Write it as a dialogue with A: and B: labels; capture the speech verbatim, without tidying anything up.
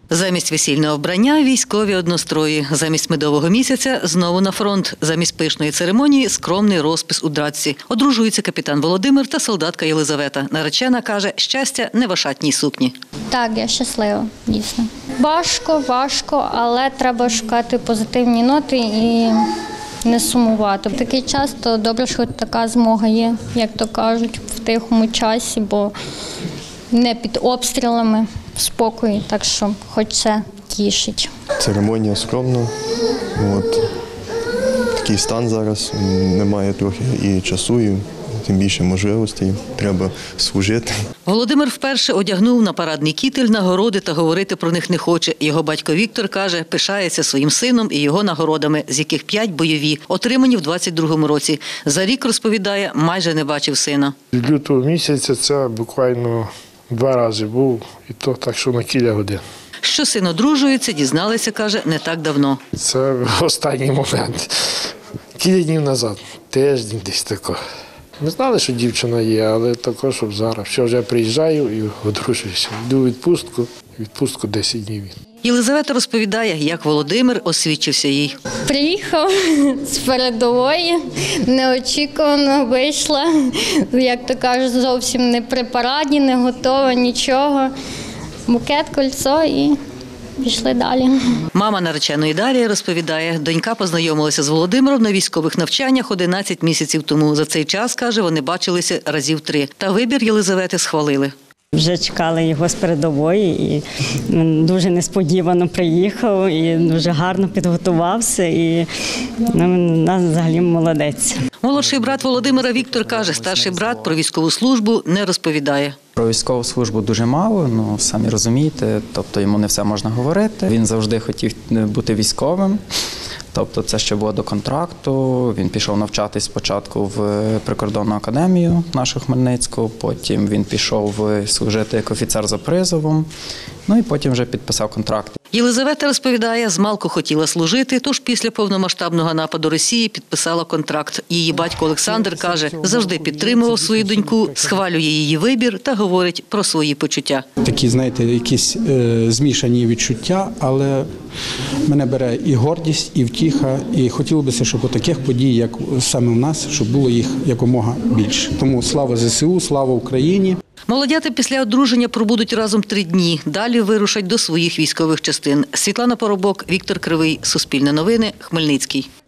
A: Замість весільного вбрання – військові однострої. Замість медового місяця – знову на фронт. Замість пишної церемонії – скромний розпис у дратці. Одружуються капітан Володимир та солдатка Єлизавета. Наречена каже, щастя не в ашатній сукні.
B: Так, я щаслива, дійсно. Важко, важко, але треба шукати позитивні ноти і не сумувати. В такий час то добре, що така змога є, як то кажуть, в тихому часі, бо не під обстрілами, в спокої, так що хоч це тішить.
C: Церемонія скромна, от. Такий стан зараз, немає трохи і часу, і тим більше можливостей, треба служити.
A: Володимир вперше одягнув на парадний кітель нагороди та говорити про них не хоче. Його батько Віктор, каже, пишається своїм сином і його нагородами, з яких п'ять бойові, отримані в двадцять другому році. За рік, розповідає, майже не бачив сина.
D: З лютого місяця це буквально два рази був, і то так, що на кілька годин.
A: Що син одружується, дізналися, каже, не так давно.
D: Це останній момент. Кілька днів назад, тиждень десь тако. Ми знали, що дівчина є, але також, щоб зараз. Що вже приїжджаю і одружуюся. Йду у відпустку, відпустку десять днів.
A: Єлизавета розповідає, як Володимир освідчився їй.
B: Приїхав з передової, неочікувано вийшла, як то кажуть, зовсім не при параді, не готова, нічого. Букет, кольцо і пішли далі.
A: Мама нареченої Дар'я розповідає, донька познайомилася з Володимиром на військових навчаннях одинадцять місяців тому. За цей час, каже, вони бачилися разів три. Та вибір Єлизавети схвалили.
E: Вже чекали його з передової і дуже несподівано приїхав і дуже гарно підготувався і ну, нас взагалі молодець.
A: Молодший брат Володимира Віктор каже, старший брат про військову службу не розповідає.
F: Про військову службу дуже мало, ну самі розумієте, тобто йому не все можна говорити. Він завжди хотів бути військовим. Тобто це ще було до контракту, він пішов навчатись спочатку в прикордонну академію нашу Хмельницьку, потім він пішов служити як офіцер за призовом, ну і потім вже підписав контракт.
A: Єлизавета розповідає, змалку хотіла служити, тож після повномасштабного нападу Росії підписала контракт. Її батько Олександр, каже, завжди підтримував свою доньку, схвалює її вибір та говорить про свої почуття.
G: Такі, знаєте, якісь е, змішані відчуття, але мене бере і гордість, і втіха, і хотілося б, щоб таких подій, як саме в нас, щоб було їх якомога більше. Тому слава зе се у, слава Україні!
A: Молодята після одруження пробудуть разом три дні. Далі вирушать до своїх військових частин. Світлана Поробок, Віктор Кривий. Суспільне новини. Хмельницький.